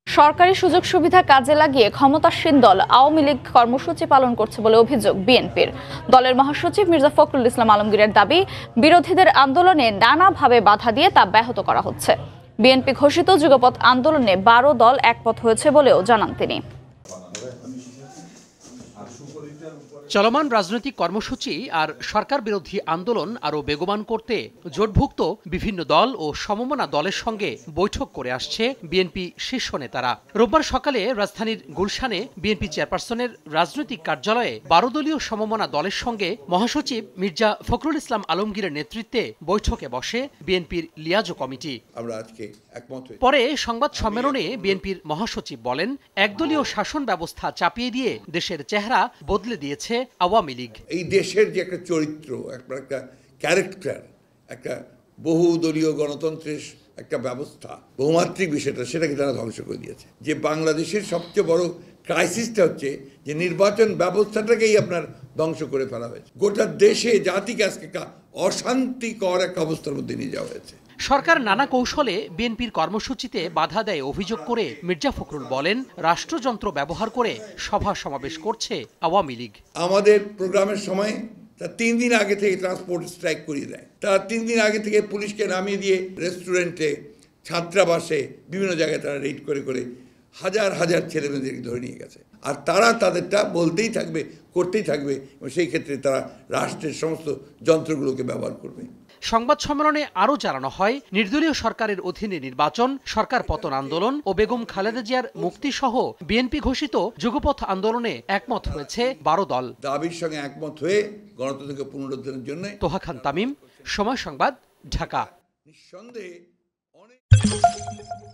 সরকারি সুযোগ সুবিধা কাজে লাগিয়ে ক্ষমতাসীন দল আওয়ামী লীগ কর্মসূচি পালন করছে বলে অভিযোগ বিএনপির। দলের মহাসচিব মির্জা ফখরুল ইসলাম আলমগীরের দাবি, বিরোধীদের আন্দোলনে নানাভাবে বাধা দিয়ে তা ব্যাহত করা হচ্ছে। বিএনপি ঘোষিত যুগপৎ আন্দোলনে 12 দল একমত হয়েছে বলেও জানান তিনি। চলমান রাজনৈতিক কর্মসূচি আর সরকার বিরোধী আন্দোলন আরও বেগবান করতে জোটভুক্ত বিভিন্ন দল ও সমমনা দলের সঙ্গে বৈঠক করে আসছে বিএনপি শীর্ষ নেতারা। রোববার সকালে রাজধানীর গুলশানে বিএনপি চেয়ারপারসনের রাজনৈতিক কার্যালয়ে 12 দলীয় সমমনা দলের সঙ্গে মহাসচিব মির্জা ফখরুল ইসলাম আলমগীরের নেতৃত্বে বৈঠকে বসে বিএনপির লিয়াজো কমিটি। পরে সংবাদ সম্মেলনে বিএনপির মহাসচিব বলেন, একদলীয় শাসন ব্যবস্থা চাপিয়ে দিয়ে দেশের চেহারা বদলে দিয়েছে আওয়ামী লীগ। এই দেশের যে একটা চরিত্র, একটা ক্যারেক্টার, একটা বহুদলীয় গণতন্ত্রের একটা ব্যবস্থা, বহুমাত্রিক বিষয়টা, সেটাকে তারা ধ্বংস করে দিয়েছে। যে বাংলাদেশের সবচেয়ে বড় ক্রাইসিসটা হচ্ছে যে নির্বাচন ব্যবস্থাটাকেই আপনার ধ্বংস করে ফেলা হয়েছে। গোটা দেশে জাতিকে আজকে অশান্তিকর একটা অবস্থার মধ্যে নিয়ে যাওয়া হয়েছে। সরকার নানা কৌশলে বিএনপির কর্মসূচিতে বাধা দেয় অভিযোগ করে মির্জা ফখরুল বলেন, রাষ্ট্রযন্ত্র ব্যবহার করে সভা সমাবেশ করছে আওয়ামী লীগ। আমাদের প্রোগ্রামের সময় তা 3 দিন আগে থেকে ট্রান্সপোর্ট স্ট্রাইক করিয়ে দেয়। তারা 3 দিন আগে থেকে পুলিশকে নামিয়ে দিয়ে রেস্টুরেন্টে, ছাত্রাবাসে, বিভিন্ন জায়গায় তারা রেড করে করে হাজার হাজার ছেলেমেয়েদেরকে ধরে নিয়ে গেছে। আর তারা তাদেরটা বলতেই থাকবে, করতেই থাকবে, এবং সেই ক্ষেত্রে তারা রাষ্ট্রের সমস্ত যন্ত্রগুলোকে ব্যবহার করবে। সংবাদ সম্মেলনে আরও জানানো হয়, নির্দলীয় সরকারের অধীনে নির্বাচন, সরকার পতন আন্দোলন ও বেগম খালেদা জিয়ার মুক্তি সহ বিএনপি ঘোষিত যুগপৎ আন্দোলনে একমত হয়েছে 12 দল। দাবির সঙ্গে একমত হয়ে গণতন্ত্রকে পুনরুদ্ধারের জন্য। তোহা খান তামিম, সময় সংবাদ, ঢাকা। নিঃসন্দেহে অনেক